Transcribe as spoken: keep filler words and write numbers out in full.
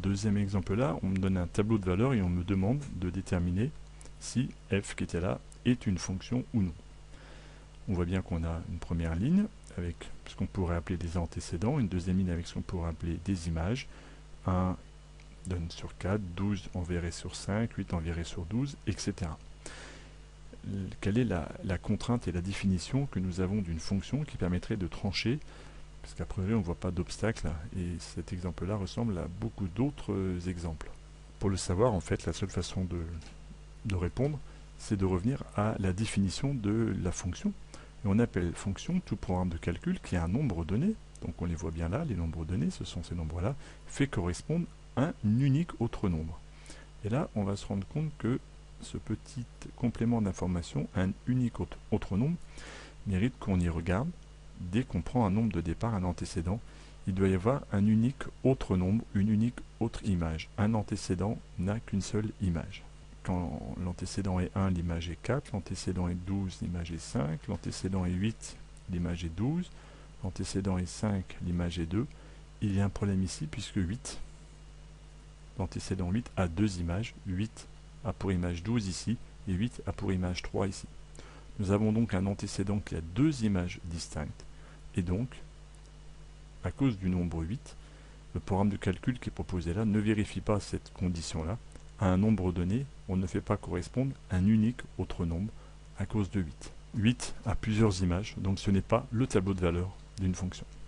deuxième exemple là, on me donne un tableau de valeurs et on me demande de déterminer si f qui était là est une fonction ou non. On voit bien qu'on a une première ligne avec ce qu'on pourrait appeler des antécédents, une deuxième ligne avec ce qu'on pourrait appeler des images. un donne sur quatre, douze enverré sur cinq, huit enverré sur douze, et cetera. Quelle est la, la contrainte et la définition que nous avons d'une fonction qui permettrait de trancher, parce qu'à priori on ne voit pas d'obstacle, et cet exemple-là ressemble à beaucoup d'autres exemples. Pour le savoir, en fait, la seule façon de, de répondre, c'est de revenir à la définition de la fonction. Et on appelle fonction tout programme de calcul qui a un nombre donné, donc on les voit bien là, les nombres donnés, ce sont ces nombres-là, fait correspondre à un unique autre nombre. Et là, on va se rendre compte que ce petit complément d'information, un unique autre, autre nombre, mérite qu'on y regarde. Dès qu'on prend un nombre de départ, un antécédent, il doit y avoir un unique autre nombre, une unique autre image. Un antécédent n'a qu'une seule image. Quand l'antécédent est un, l'image est quatre, l'antécédent est douze, l'image est cinq, l'antécédent est huit, l'image est douze, l'antécédent est cinq, l'image est deux. Il y a un problème ici puisque huit, l'antécédent huit a deux images, huit a pour image douze ici, et huit a pour image trois ici. Nous avons donc un antécédent qui a deux images distinctes, et donc, à cause du nombre huit, le programme de calcul qui est proposé là ne vérifie pas cette condition-là. À un nombre donné, on ne fait pas correspondre un unique autre nombre à cause de huit. huit a plusieurs images, donc ce n'est pas le tableau de valeurs d'une fonction.